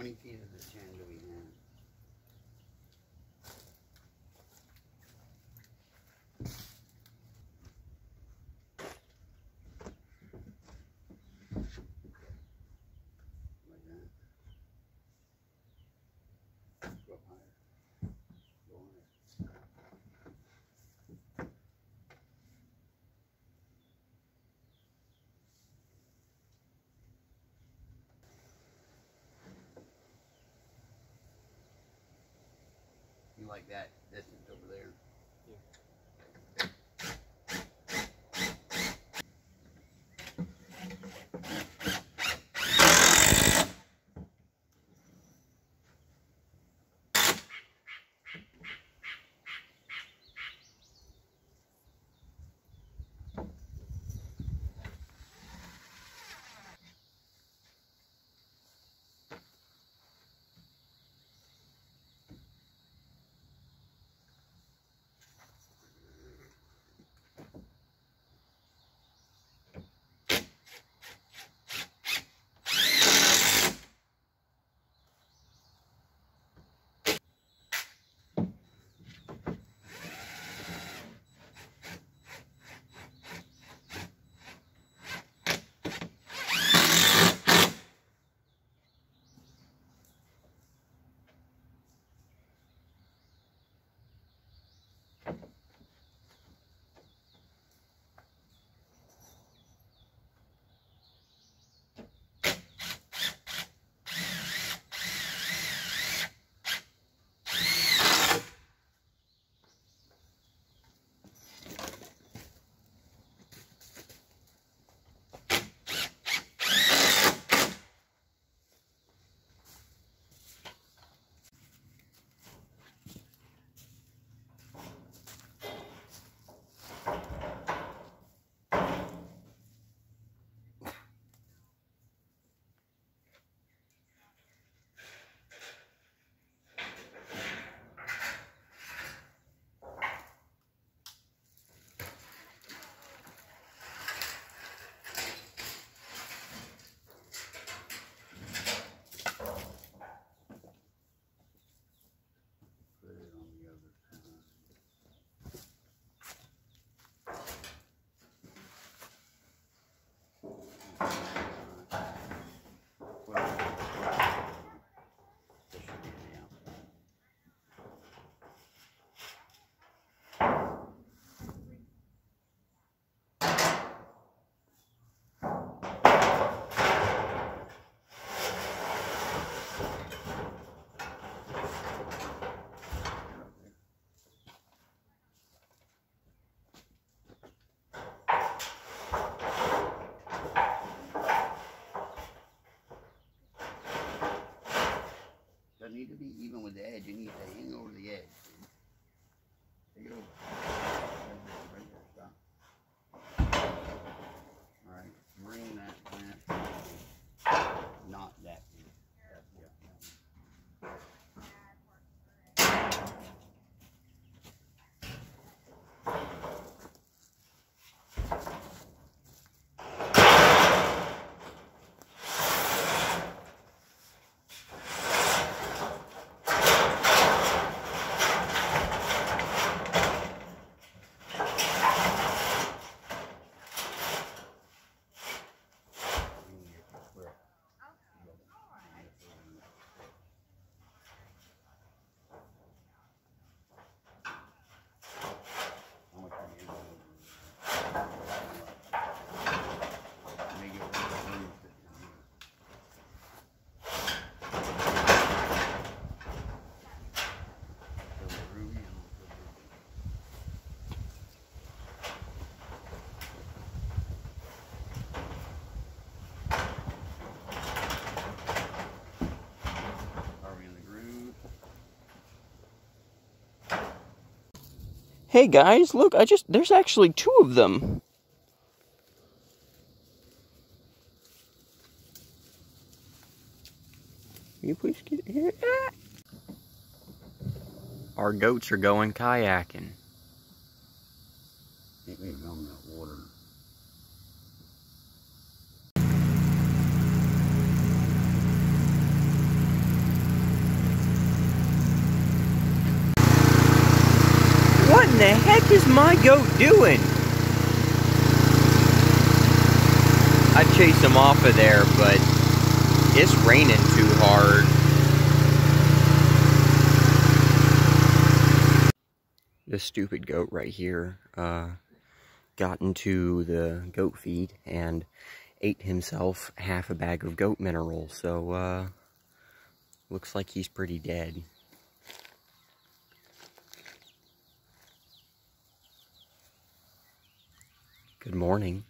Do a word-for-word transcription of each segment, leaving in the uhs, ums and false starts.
many feet of the chain do we have? Like that. Go up higher. Go on it. You like that distance over there? Yeah. Need to be even with the edge. You need to hang over the edge. Take it over. Right there, stop. All right, bring that plant. Not that. That's, yeah, Hey guys, look, I just, there's actually two of them. Can you please get here? Ah. Our goats are going kayaking. Can't leave them in that water. is my goat doing? I'd chase him off of there, but it's raining too hard. This stupid goat right here uh, got into the goat feed and ate himself half a bag of goat mineral, so uh, looks like he's pretty dead. Good morning.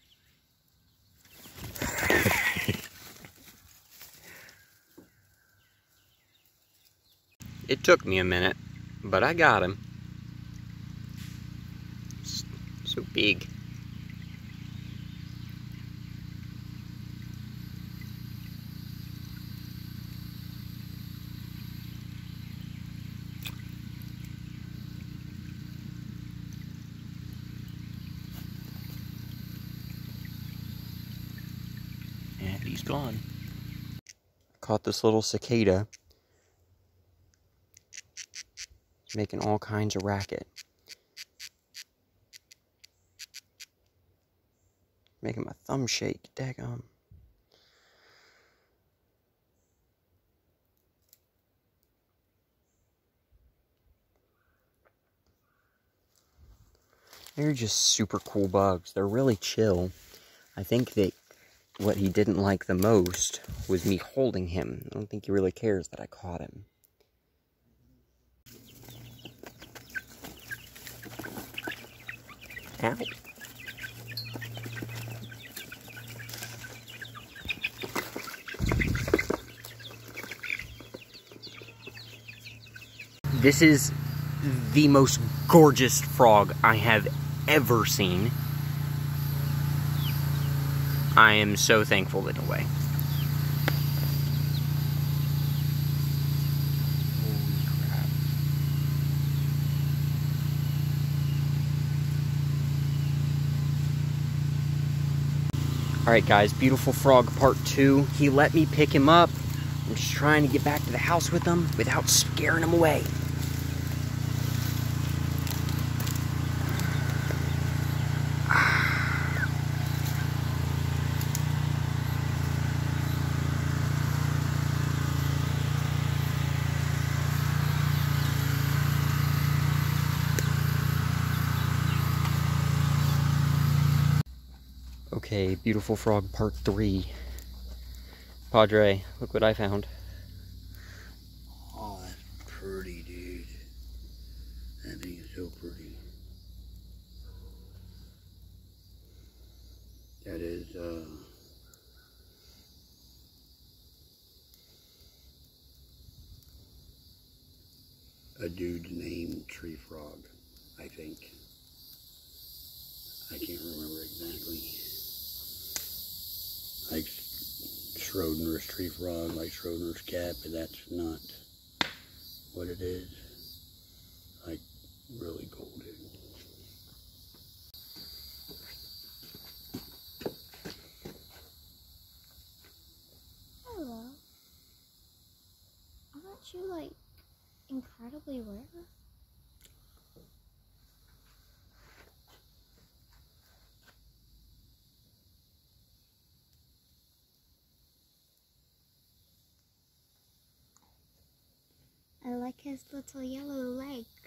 It took me a minute, but I got him. It's so big. And he's gone. Caught this little cicada. It's making all kinds of racket. Making my thumb shake, daggum. They're just super cool bugs. They're really chill. I think that what he didn't like the most was me holding him. I don't think he really cares that I caught him. Ow. This is the most gorgeous frog I have ever seen. I am so thankful in a way. Holy crap. Alright guys, beautiful frog part two. He let me pick him up. I'm just trying to get back to the house with him without scaring him away. Okay, beautiful frog part three. Padre, look what I found. Oh, that's pretty, dude. That thing is so pretty. That is, uh... a dude named Tree Frog, I think. I can't remember exactly. Like Schrodinger's tree frog, like Schrodinger's cat, but that's not what it is. Like, really cool, dude. Hello. Aren't you, like, incredibly rare? I like his little yellow legs.